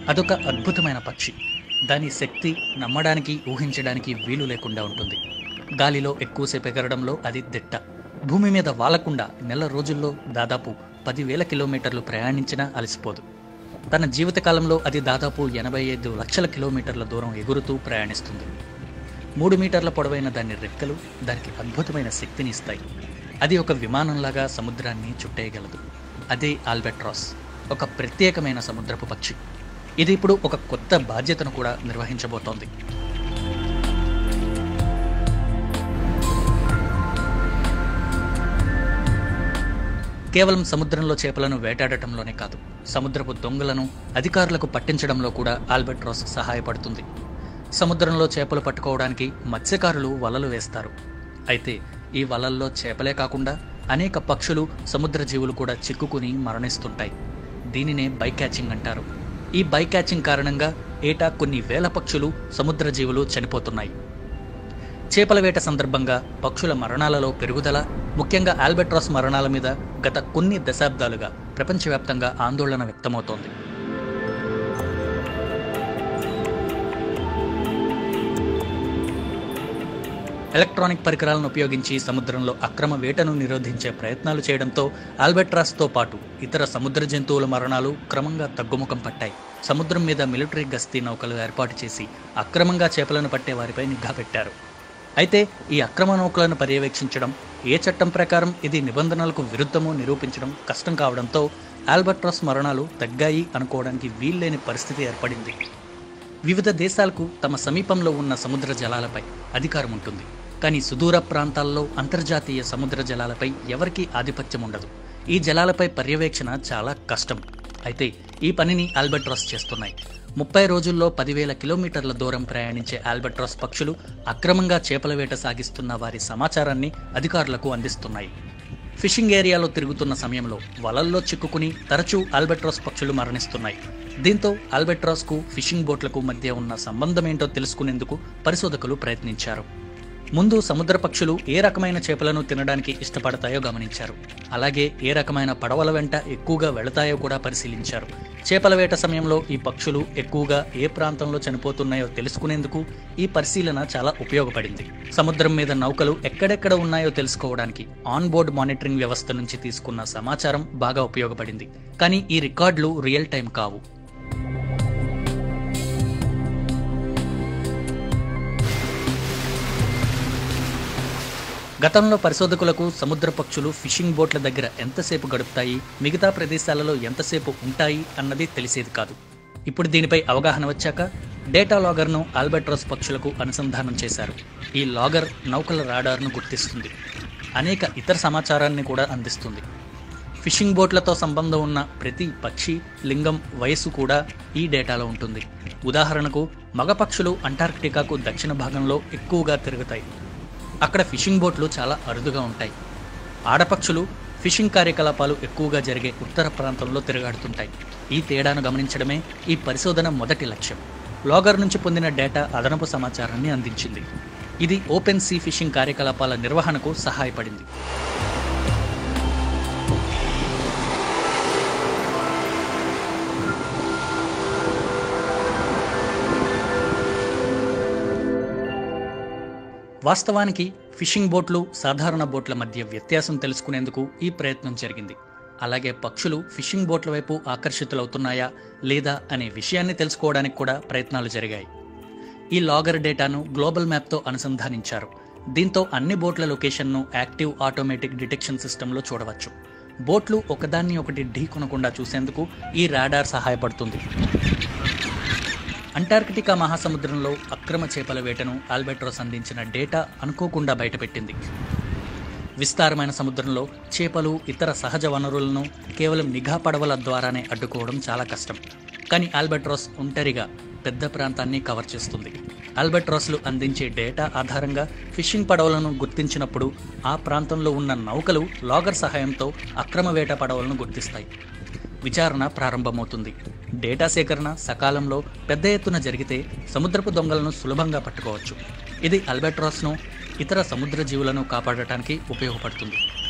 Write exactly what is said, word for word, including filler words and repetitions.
అదొక అద్భుతమైన పక్షి. దాని శక్తి నమ్మడానికి, ఊహించడానికి వీలు లేకుండా ఉంటుంది. గాలిలో ఎక్కువసేపు ఎగరడంలో అది దిట్ట. భూమి మీద వాలకుండా నెల రోజుల్లో దాదాపు పదివేల కిలోమీటర్లు ప్రయాణించినా అలసిపోదు. తన జీవితకాలంలో అది దాదాపు ఎనభై ఐదు లక్షల కిలోమీటర్ల దూరం ఎగురుతూ ప్రయాణిస్తుంది. మూడు మీటర్ల పొడవైన దాని రెక్కలు దానికి అద్భుతమైన శక్తిని ఇస్తాయి. అది ఒక విమానంలాగా సముద్రాన్ని చుట్టేయగలదు. అదే ఆల్బెట్రాస్, ఒక ప్రత్యేకమైన సముద్రపు పక్షి. ఇది ఇప్పుడు ఒక కొత్త బాధ్యతను కూడా నిర్వహించబోతోంది. కేవలం సముద్రంలో చేపలను వేటాడటంలోనే కాదు, సముద్రపు దొంగలను అధికారులకు పట్టించడంలో కూడా ఆల్బెట్రాస్ సహాయపడుతుంది. సముద్రంలో చేపలు పట్టుకోవడానికి మత్స్యకారులు వలలు వేస్తారు. అయితే ఈ వలల్లో చేపలే కాకుండా అనేక పక్షులు, సముద్ర జీవులు కూడా చిక్కుకుని మరణిస్తుంటాయి. దీనినే బైక్యాచింగ్ అంటారు. ఈ బైక్యాచింగ్ కారణంగా ఏటా కొన్ని వేల పక్షులు, సముద్ర జీవులు చనిపోతున్నాయి. చేపల వేట సందర్భంగా పక్షుల మరణాలలో పెరుగుదల, ముఖ్యంగా ఆల్బెట్రాస్ మరణాల మీద గత కొన్ని దశాబ్దాలుగా ప్రపంచవ్యాప్తంగా ఆందోళన వ్యక్తమవుతోంది. ఎలక్ట్రానిక్ పరికరాలను ఉపయోగించి సముద్రంలో అక్రమ వేటను నిరోధించే ప్రయత్నాలు చేయడంతో ఆల్బెట్రాస్తో పాటు ఇతర సముద్ర జంతువుల మరణాలు క్రమంగా తగ్గుముఖం పట్టాయి. సముద్రం మీద మిలిటరీ గస్తీ నౌకలు ఏర్పాటు చేసి అక్రమంగా చేపలను పట్టే వారిపై నిఘా పెట్టారు. అయితే ఈ అక్రమ నౌకలను పర్యవేక్షించడం, ఏ చట్టం ప్రకారం ఇది నిబంధనలకు విరుద్ధమో నిరూపించడం కష్టం కావడంతో ఆల్బెట్రాస్ మరణాలు తగ్గాయి అనుకోవడానికి వీల్లేని పరిస్థితి ఏర్పడింది. వివిధ దేశాలకు తమ సమీపంలో ఉన్న సముద్ర జలాలపై అధికారం ఉంటుంది. కానీ సుదూర ప్రాంతాల్లో అంతర్జాతీయ సముద్ర జలాలపై ఎవరికీ ఆధిపత్యం ఉండదు. ఈ జలాలపై పర్యవేక్షణ చాలా కష్టం. అయితే ఈ పనిని ఆల్బెట్రాస్ చేస్తున్నాయి. ముప్పై రోజుల్లో పదివేల కిలోమీటర్ల దూరం ప్రయాణించే ఆల్బెట్రాస్ పక్షులు అక్రమంగా చేపల వేట సాగిస్తున్న వారి సమాచారాన్ని అధికారులకు అందిస్తున్నాయి. ఫిషింగ్ ఏరియాలో తిరుగుతున్న సమయంలో వలల్లో చిక్కుకుని తరచూ ఆల్బెట్రాస్ పక్షులు మరణిస్తున్నాయి. దీంతో ఆల్బెట్రాస్కు ఫిషింగ్ బోట్లకు మధ్య ఉన్న సంబంధమేంటో తెలుసుకునేందుకు పరిశోధకులు ప్రయత్నించారు. ముందు సముద్ర పక్షులు ఏ రకమైన చేపలను తినడానికి ఇష్టపడతాయో గమనించారు. అలాగే ఏ రకమైన పడవల వెంట ఎక్కువగా వెళతాయో కూడా పరిశీలించారు. చేపల వేట సమయంలో ఈ పక్షులు ఎక్కువగా ఏ ప్రాంతంలో చనిపోతున్నాయో తెలుసుకునేందుకు ఈ పరిశీలన చాలా ఉపయోగపడింది. సముద్రం మీద నౌకలు ఎక్కడెక్కడ ఉన్నాయో తెలుసుకోవడానికి ఆన్ బోర్డ్ మానిటరింగ్ వ్యవస్థ నుంచి తీసుకున్న సమాచారం బాగా ఉపయోగపడింది. కానీ ఈ రికార్డులు రియల్ టైం కావు. గతంలో పరిశోధకులకు సముద్ర పక్షులు ఫిషింగ్ బోట్ల దగ్గర ఎంతసేపు గడుపుతాయి, మిగతా ప్రదేశాలలో ఎంతసేపు ఉంటాయి అన్నది తెలిసేది కాదు. ఇప్పుడు దీనిపై అవగాహన వచ్చాక డేటా లాగర్ను ఆల్బెట్రాస్ పక్షులకు అనుసంధానం చేశారు. ఈ లాగర్ నౌకల రాడార్ను గుర్తిస్తుంది, అనేక ఇతర సమాచారాన్ని కూడా అందిస్తుంది. ఫిషింగ్ బోట్లతో సంబంధం ఉన్న ప్రతి పక్షి, లింగం, వయస్సు కూడా ఈ డేటాలో ఉంటుంది. ఉదాహరణకు మగ పక్షులు అంటార్క్టికాకు దక్షిణ భాగంలో ఎక్కువగా తిరుగుతాయి. అక్కడ ఫిషింగ్ బోట్లు చాలా అరుదుగా ఉంటాయి. ఆడపక్షులు ఫిషింగ్ కార్యకలాపాలు ఎక్కువగా జరిగే ఉత్తర ప్రాంతంలో తిరగాడుతుంటాయి. ఈ తేడాను గమనించడమే ఈ పరిశోధన మొదటి లక్ష్యం. లాగర్ నుంచి పొందిన డేటా అదనపు సమాచారాన్ని అందించింది. ఇది ఓపెన్ సీ ఫిషింగ్ కార్యకలాపాల నిర్వహణకు సహాయపడింది. వాస్తవానికి ఫిషింగ్ బోట్లు, సాధారణ బోట్ల మధ్య వ్యత్యాసం తెలుసుకునేందుకు ఈ ప్రయత్నం జరిగింది. అలాగే పక్షులు ఫిషింగ్ బోట్ల వైపు ఆకర్షితులవుతున్నాయా లేదా అనే విషయాన్ని తెలుసుకోవడానికి కూడా ప్రయత్నాలు జరిగాయి. ఈ లాగర్ డేటాను గ్లోబల్ మ్యాప్తో అనుసంధానించారు. దీంతో అన్ని బోట్ల లొకేషన్ను యాక్టివ్ ఆటోమేటిక్ డిటెక్షన్ సిస్టంలో చూడవచ్చు. బోట్లు ఒకదాన్ని ఒకటి ఢీకొనకుండా చూసేందుకు ఈ రాడార్ సహాయపడుతుంది. అంటార్కిటికా మహాసముద్రంలో అక్రమ చేపల వేటను ఆల్బెట్రాస్ అందించిన డేటా అనుకోకుండా బయటపెట్టింది. విస్తారమైన సముద్రంలో చేపలు, ఇతర సహజ వనరులను కేవలం నిఘా పడవల ద్వారానే అడ్డుకోవడం చాలా కష్టం. కానీ ఆల్బెట్రాస్ ఒంటరిగా పెద్ద ప్రాంతాన్ని కవర్ చేస్తుంది. ఆల్బెట్రాస్లు అందించే డేటా ఆధారంగా ఫిషింగ్ పడవలను గుర్తించినప్పుడు ఆ ప్రాంతంలో ఉన్న నౌకలు లాగర్ సహాయంతో అక్రమ వేట పడవలను గుర్తిస్తాయి. విచారణ ప్రారంభమవుతుంది. డేటా సేకరణ సకాలంలో పెద్ద ఎత్తున జరిగితే సముద్రపు దొంగలను సులభంగా పట్టుకోవచ్చు. ఇది ఆల్బెట్రాస్ను, ఇతర సముద్ర జీవులను కాపాడటానికి ఉపయోగపడుతుంది.